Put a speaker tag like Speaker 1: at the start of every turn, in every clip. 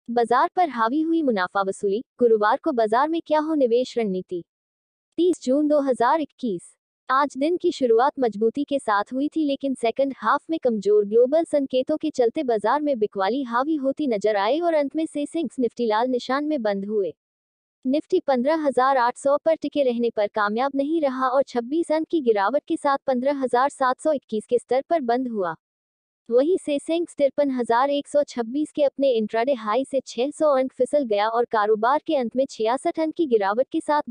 Speaker 1: बाजार पर हावी हुई मुनाफा वसूली, गुरुवार को बाजार में क्या हो निवेश रणनीति। 30 जून 2021। आज दिन की शुरुआत मजबूती के साथ हुई थी, लेकिन सेकंड हाफ में कमजोर ग्लोबल संकेतों के चलते बाजार में बिकवाली हावी होती नजर आई और अंत में सेंसेक्स निफ्टी लाल निशान में बंद हुए। निफ्टी 15,800 पर टिके रहने पर कामयाब नहीं रहा और 26 अंक की गिरावट के साथ 15,721 के स्तर पर बंद हुआ। वहीं सेंसेक्स 53,126 के अपने इंट्राडे हाई से 600 अंक फिसल गया और कारोबार के अंत में 66 अंक की गिरावट के साथ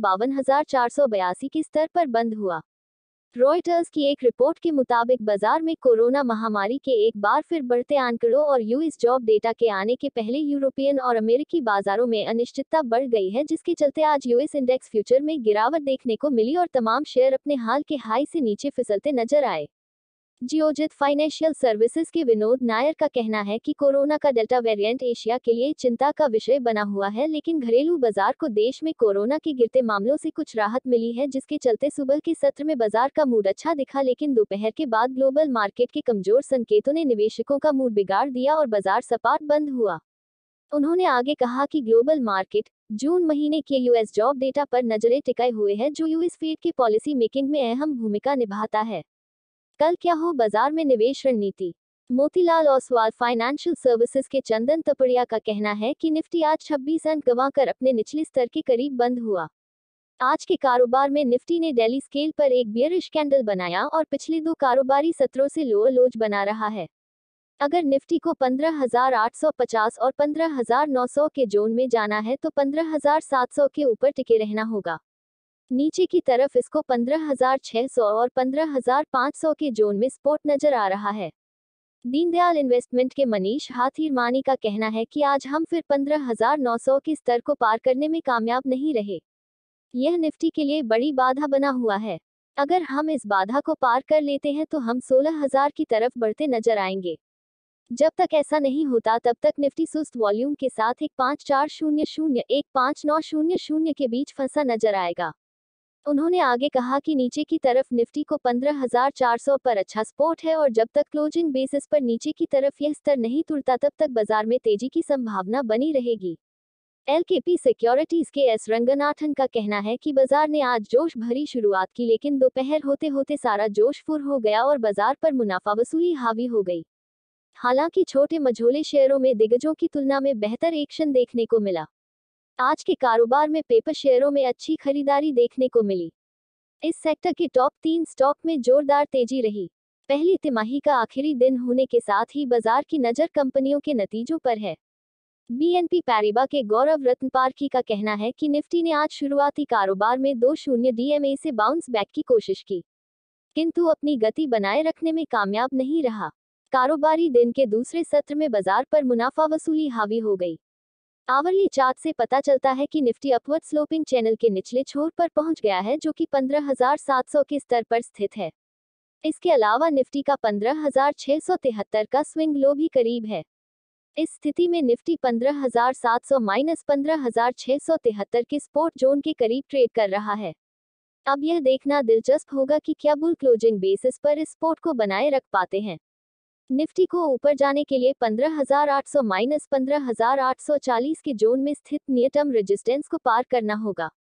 Speaker 1: 52,482 के स्तर पर बंद हुआ। रॉयटर्स की एक रिपोर्ट के मुताबिक बाजार में कोरोना महामारी के एक बार फिर बढ़ते आंकड़ों और यूएस जॉब डेटा के आने के पहले यूरोपियन और अमेरिकी बाजारों में अनिश्चितता बढ़ गई है, जिसके चलते आज यूएस इंडेक्स फ्यूचर में गिरावट देखने को मिली और तमाम शेयर अपने हाल के हाई से नीचे फिसलते नजर आए। जियोजित फाइनेंशियल सर्विसेज के विनोद नायर का कहना है कि कोरोना का डेल्टा वेरिएंट एशिया के लिए चिंता का विषय बना हुआ है, लेकिन घरेलू बाजार को देश में कोरोना के गिरते मामलों से कुछ राहत मिली है, जिसके चलते सुबह के सत्र में बाजार का मूड अच्छा दिखा, लेकिन दोपहर के बाद ग्लोबल मार्केट के कमजोर संकेतों ने निवेशकों का मूड बिगाड़ दिया और बाजार सपाट बंद हुआ। उन्होंने आगे कहा कि ग्लोबल मार्केट जून महीने के यूएस जॉब डेटा पर नजरें टिकाए हुए है, जो यूएस फेड के पॉलिसी मेकिंग में अहम भूमिका निभाता है। कल क्या हो बाजार में निवेश रणनीति। मोतीलाल ओसवाल फाइनेंशियल सर्विसेज के चंदन तपड़िया का कहना है कि निफ्टी आज 26 अंक गंवाकर अपने निचले स्तर के करीब बंद हुआ। आज के कारोबार में निफ्टी ने डेली स्केल पर एक बियरिश कैंडल बनाया और पिछले दो कारोबारी सत्रों से लोअर लोज बना रहा है। अगर निफ्टी को 15,850 और 15,900 के जोन में जाना है तो 15,700 के ऊपर टिके रहना होगा। नीचे की तरफ इसको 15,600 और 15,500 के जोन में स्पोर्ट नजर आ रहा है। दीनदयाल इन्वेस्टमेंट के मनीष हाथीरमानी का कहना है कि आज हम फिर 15,900 के स्तर को पार करने में कामयाब नहीं रहे। यह निफ्टी के लिए बड़ी बाधा बना हुआ है। अगर हम इस बाधा को पार कर लेते हैं तो हम 16,000 की तरफ बढ़ते नजर आएंगे। जब तक ऐसा नहीं होता तब तक निफ्टी सुस्त वॉल्यूम के साथ 15400-15900 के बीच फंसा नजर आएगा। उन्होंने आगे कहा कि नीचे की तरफ निफ्टी को 15,400 पर अच्छा सपोर्ट है और जब तक क्लोजिंग बेसिस पर नीचे की तरफ यह स्तर नहीं टूटता तब तक बाजार में तेजी की संभावना बनी रहेगी। एलकेपी सिक्योरिटीज के एस रंगनाथन का कहना है कि बाजार ने आज जोश भरी शुरुआत की, लेकिन दोपहर होते होते सारा जोश फुर हो गया और बाजार पर मुनाफा वसूली हावी हो गई। हालांकि छोटे मझोले शेयरों में दिग्गजों की तुलना में बेहतर एक्शन देखने को मिला। आज के कारोबार में पेपर शेयरों में अच्छी खरीदारी देखने को मिली। इस सेक्टर के टॉप 3 स्टॉक में जोरदार तेजी रही। पहली तिमाही का आखिरी दिन होने के साथ ही बाजार की नजर कंपनियों के नतीजों पर है। बीएनपी पैरिबा के गौरव रत्नपारखी का कहना है कि निफ्टी ने आज शुरुआती कारोबार में 2-0 डीएमए से बाउंस बैक की कोशिश की, किंतु अपनी गति बनाए रखने में कामयाब नहीं रहा। कारोबारी दिन के दूसरे सत्र में बाजार पर मुनाफा वसूली हावी हो गई। आवरली चार्ट से पता चलता है कि निफ्टी अपवर्ड स्लोपिंग चैनल के निचले छोर पर पहुंच गया है, जो कि 15,700 के स्तर पर स्थित है। इसके अलावा निफ्टी का 15,673 का स्विंग लो भी करीब है। इस स्थिति में निफ्टी 15,700-15,673 के सपोर्ट जोन के करीब ट्रेड कर रहा है। अब यह देखना दिलचस्प होगा कि क्या बुल क्लोजिंग बेसिस पर इस सपोर्ट को बनाए रख पाते हैं। निफ्टी को ऊपर जाने के लिए 15,800-15,840 के जोन में स्थित नियतम रेजिस्टेंस को पार करना होगा।